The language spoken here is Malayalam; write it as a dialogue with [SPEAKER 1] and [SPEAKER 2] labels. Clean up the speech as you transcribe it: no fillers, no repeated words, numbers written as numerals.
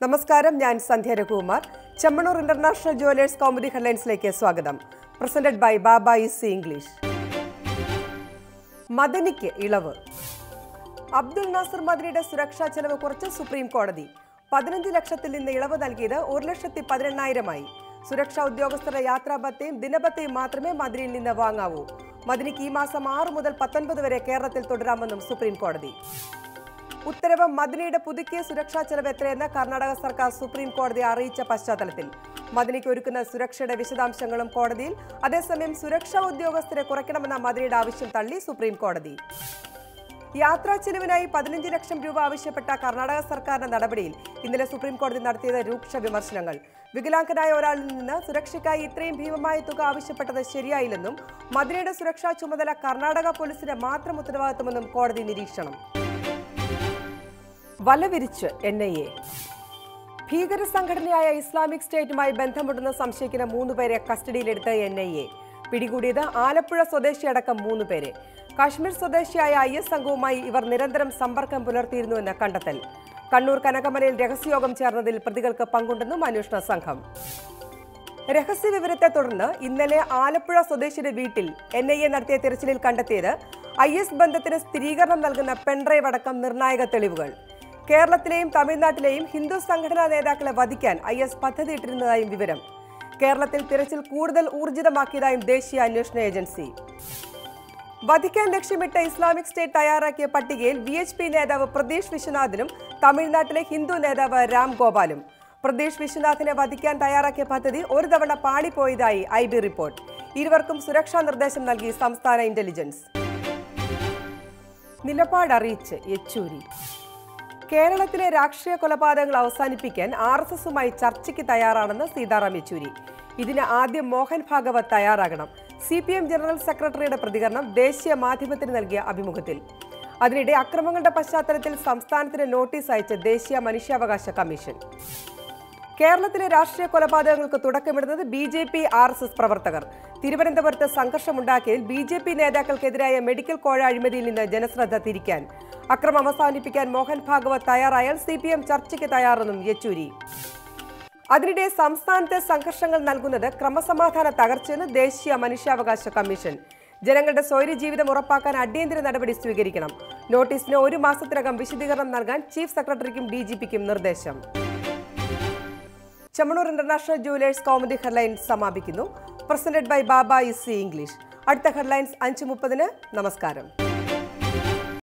[SPEAKER 1] നമസ്കാരം, ഞാൻ Sandhya Raghukumar. Chemmanur international jewellers comedy ഹെഡ്ലൈൻസിലേക്ക് സ്വാഗതം. Presented by Baba Easy English. മദനിക്ക് ഇളവ്. അബ്ദുൽ നാസർ മദനിയുടെ സുരക്ഷാ ചെലവ് കുറച്ച് സുപ്രീം കോടതി. 15 ലക്ഷത്തിൽ നിന്ന് ഇളവ് നൽകിയത് 1,18,000 സുരക്ഷാ ഉദ്യോഗസ്ഥരുടെ യാത്രാഭത്തയും ദിനഭത്തയും മാത്രമേ മദനിയിൽ നിന്ന് വാങ്ങാവൂ. മദനിക്ക് ഈ മാസം 6 മുതൽ 19 വരെ കേരളത്തിൽ തുടരാമെന്നും സുപ്രീം കോടതി. ഉത്തരവ് മദനിയുടെ പുതുക്കിയ സുരക്ഷാ ചെലവ് എത്രയെന്ന് കർണാടക സർക്കാർ സുപ്രീം കോടതിയെ അറിയിച്ച പശ്ചാത്തലത്തിൽ മദനിക്ക് ഒരുക്കുന്ന സുരക്ഷയുടെ വിശദാംശങ്ങളും കോടതിയിൽ. അതേസമയം സുരക്ഷാ ഉദ്യോഗസ്ഥരെ കുറയ്ക്കണമെന്ന മദനിയുടെ ആവശ്യം തള്ളി സുപ്രീം കോടതി. യാത്രാ ചെലവിനായി 15 ലക്ഷം രൂപ ആവശ്യപ്പെട്ട കർണാടക സർക്കാരിന്റെ നടപടിയിൽ ഇന്നലെ സുപ്രീം കോടതി നടത്തിയത് രൂക്ഷ വിമർശനങ്ങൾ. വികലാംഗനായ ഒരാളിൽ നിന്ന് സുരക്ഷയ്ക്കായി ഇത്രയും ഭീമമായ തുക ആവശ്യപ്പെട്ടത് ശരിയായില്ലെന്നും മദനിയുടെ സുരക്ഷാ ചുമതല കർണാടക പോലീസിന്റെ മാത്രം ഉത്തരവാദിത്തമെന്നും കോടതി നിരീക്ഷണം. വലവിരിച്ച് NIA. ഭീകര സംഘടനയായ ഇസ്ലാമിക് സ്റ്റേറ്റുമായി ബന്ധമുണ്ടെന്ന് സംശയിക്കുന്ന 3 പേരെ കസ്റ്റഡിയിലെടുത്ത NIA. പിടികൂടിയത് ആലപ്പുഴ സ്വദേശിയടക്കം 3 പേരെ. കാശ്മീർ സ്വദേശിയായ IS സംഘവുമായി ഇവർ നിരന്തരം സമ്പർക്കം പുലർത്തിയിരുന്നുവെന്ന് കണ്ടെത്തൽ. കണ്ണൂർ കനകമലയിൽ രഹസ്യയോഗം ചേർന്നതിൽ പ്രതികൾക്ക് പങ്കുണ്ടെന്നും അന്വേഷണ സംഘം. രഹസ്യ വിവരത്തെ തുടർന്ന് ഇന്നലെ ആലപ്പുഴ സ്വദേശിയുടെ വീട്ടിൽ NIA നടത്തിയ തിരച്ചിലിൽ കണ്ടെത്തിയത് IS ബന്ധത്തിന് സ്ഥിരീകരണം നൽകുന്ന പെൺഡ്രൈവ് അടക്കം നിർണായക തെളിവുകൾ. കേരളത്തിലെയും തമിഴ്നാട്ടിലെയും ഹിന്ദു സംഘടനാ നേതാക്കളെ വധിക്കാൻ IS പദ്ധതിയിട്ടിരുന്നതായും വിവരം. കേരളത്തിൽ തിരച്ചിൽ കൂടുതൽ ഊർജിതമാക്കിയതായും ദേശീയ അന്വേഷണ ഏജൻസി. വധിക്കാൻ ലക്ഷ്യമിട്ട് ഇസ്ലാമിക് സ്റ്റേറ്റ് തയ്യാറാക്കിയ പട്ടികയിൽ VHP നേതാവ് പ്രതീഷ് വിശ്വനാഥിനും തമിഴ്നാട്ടിലെ ഹിന്ദു നേതാവ് രാം ഗോപാലും. പ്രതീഷ് വിശ്വനാഥിനെ വധിക്കാൻ തയ്യാറാക്കിയ പദ്ധതി ഒരു തവണ പാളിപ്പോയതായി IB റിപ്പോർട്ട്. ഇരുവർക്കും സുരക്ഷാ നിർദ്ദേശം നൽകി സംസ്ഥാന ഇന്റലിജൻസ്. നിലപാടറിയിച്ച് യെച്ചൂരി. കേരളത്തിലെ രാഷ്ട്രീയ കൊലപാതകങ്ങൾ അവസാനിപ്പിക്കാൻ RSSുമായി ചർച്ചയ്ക്ക് തയ്യാറാണെന്ന് സീതാറാം യെച്ചൂരി. ഇതിന് ആദ്യം മോഹൻ ഭാഗവത് തയ്യാറാകണം. CPM ജനറൽ സെക്രട്ടറിയുടെ പ്രതികരണം ദേശീയ മാധ്യമത്തിന് നൽകിയ അഭിമുഖത്തിൽ. അതിനിടെ അക്രമങ്ങളുടെ പശ്ചാത്തലത്തിൽ സംസ്ഥാനത്തിന് നോട്ടീസ് അയച്ച ദേശീയ മനുഷ്യാവകാശ കമ്മീഷൻ. കേരളത്തിലെ രാഷ്ട്രീയ കൊലപാതകങ്ങൾക്ക് തുടക്കമിടുന്നത് BJP RSS പ്രവർത്തകർ. തിരുവനന്തപുരത്ത് സംഘർഷമുണ്ടാക്കിയതിൽ BJP നേതാക്കൾക്കെതിരായ മെഡിക്കൽ കോഴ അഴിമതിയിൽ നിന്ന് ജനശ്രദ്ധ തിരിക്കാൻ അക്രമം അവസാനിപ്പിക്കാൻ മോഹൻ ഭാഗവത് തയ്യാറായാൽ CPM ചർച്ചയ്ക്ക് തയ്യാറെന്നും യെച്ചൂരി. അതിനിടെ സംസ്ഥാനത്തെ സംഘർഷങ്ങൾ നൽകുന്നത് ക്രമസമാധാന തകർച്ചയെന്ന് ദേശീയ മനുഷ്യാവകാശ കമ്മീഷൻ. ജനങ്ങളുടെ സ്വൈര്യ ജീവിതം ഉറപ്പാക്കാൻ അടിയന്തര നടപടി സ്വീകരിക്കണം. നോട്ടീസിന് 1 മാസത്തിനകം വിശദീകരണം നൽകാൻ ചീഫ് സെക്രട്ടറിക്കും DGPക്കും നിർദ്ദേശം. Chemmanur international jewellers comedy headlines സമാപിക്കുന്നു. Presented by Baba Easy English. അടുത്ത ഹെഡ്ലൈൻസ് 5:30. നമസ്കാരം.